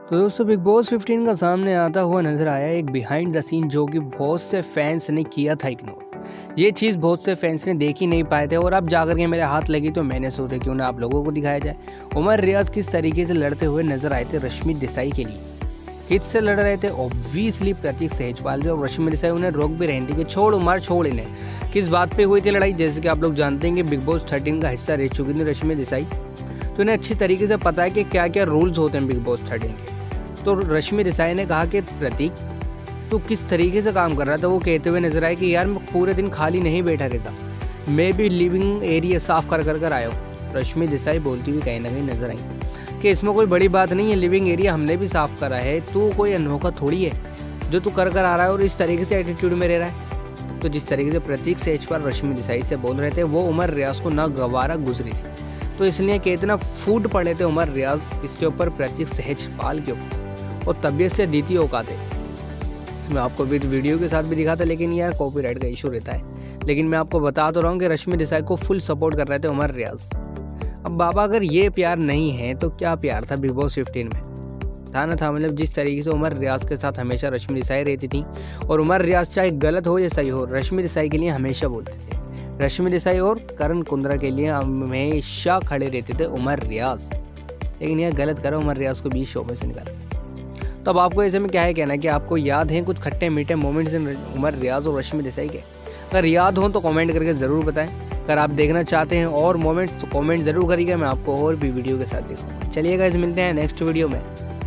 तो दोस्तों big boss 15 का सामने आता हुआ नजर आया एक बिहाइंड द सीन जो कि बहुत से फैंस ने किया था इग्नोर। ये चीज़ बहुत से फैंस ने देख ही नहीं पाए थे और अब जाकर के मेरे हाथ लगी तो मैंने सोचा क्यों ना आप लोगों को दिखाया जाए। उमर रियाज किस तरीके से लड़ते हुए नजर आए थे रश्मि देसाई के लिए। किससे लड़ रहे थे? ऑब्वियसली प्रतीक सहजपाल से। और रश्मि देसाई उन्हें रोक भी रही थी कि छोड़ उमर छोड़ इन्हें। किस बात पे हुई थी लड़ाई? जैसे कि आप लोग जानते हैं कि बिग बॉस 13 का हिस्सा रह चुकी थी रश्मि देसाई, तो इन्हें अच्छी तरीके से पता है कि क्या क्या रूल्स होते हैं बिग बॉस 13 के। तो रश्मि देसाई ने कहा कि प्रतीक तू किस तरीके से काम कर रहा था। वो कहते हुए नजर आए कि यार मैं पूरे दिन खाली नहीं बैठा रहता, मैं भी लिविंग एरिया साफ कर आया हूँ। रश्मि देसाई बोलती हुई कहीं ना कहीं नजर आई कि इसमें कोई बड़ी बात नहीं है, लिविंग एरिया हमने भी साफ करा है, तू कोई अनोखा थोड़ी है जो तू कर आ रहा है और इस तरीके से एटीट्यूड में रह रहा है। तो जिस तरीके से प्रतीक सहजपाल रश्मि देसाई से बोल रहे थे वो उमर रियाज को ना गवारा गुजरी थी, तो इसलिए कि इतना फूट पड़े थे उमर रियाज इसके ऊपर प्रतीक सहजपाल के ऊपर और तबीयत से द्वितीय औकात है। मैं आपको वीडियो के साथ भी दिखाता लेकिन यार कॉपीराइट का इशू रहता है, लेकिन मैं आपको बता तो रहा हूँ कि रश्मि देसाई को फुल सपोर्ट कर रहे थे उमर रियाज। अब बाबा अगर ये प्यार नहीं है तो क्या प्यार था बिग बॉस 15 में? था ना था, मतलब जिस तरीके से उमर रियाज के साथ हमेशा रश्मि देसाई रहती थी और उमर रियाज चाहे गलत हो या सही हो रश्मि देसाई के लिए हमेशा बोलते थे। रश्मि देसाई और करण कुंद्रा के लिए हमेशा खड़े रहते थे उमर रियाज, लेकिन यह गलत करा उमर रियाज को 20 शो में से निकाला। तो अब आपको ऐसे में क्या है कहना कि आपको याद हैं कुछ खट्टे मीठे मोमेंट्स उमर रियाज और रश्मि देसाई के? अगर याद हो तो कमेंट करके ज़रूर बताएं। अगर आप देखना चाहते हैं और मोमेंट्स तो कमेंट ज़रूर करिएगा, मैं आपको और भी वीडियो के साथ दिखाऊंगा। चलिए गाइस, मिलते हैं नेक्स्ट वीडियो में।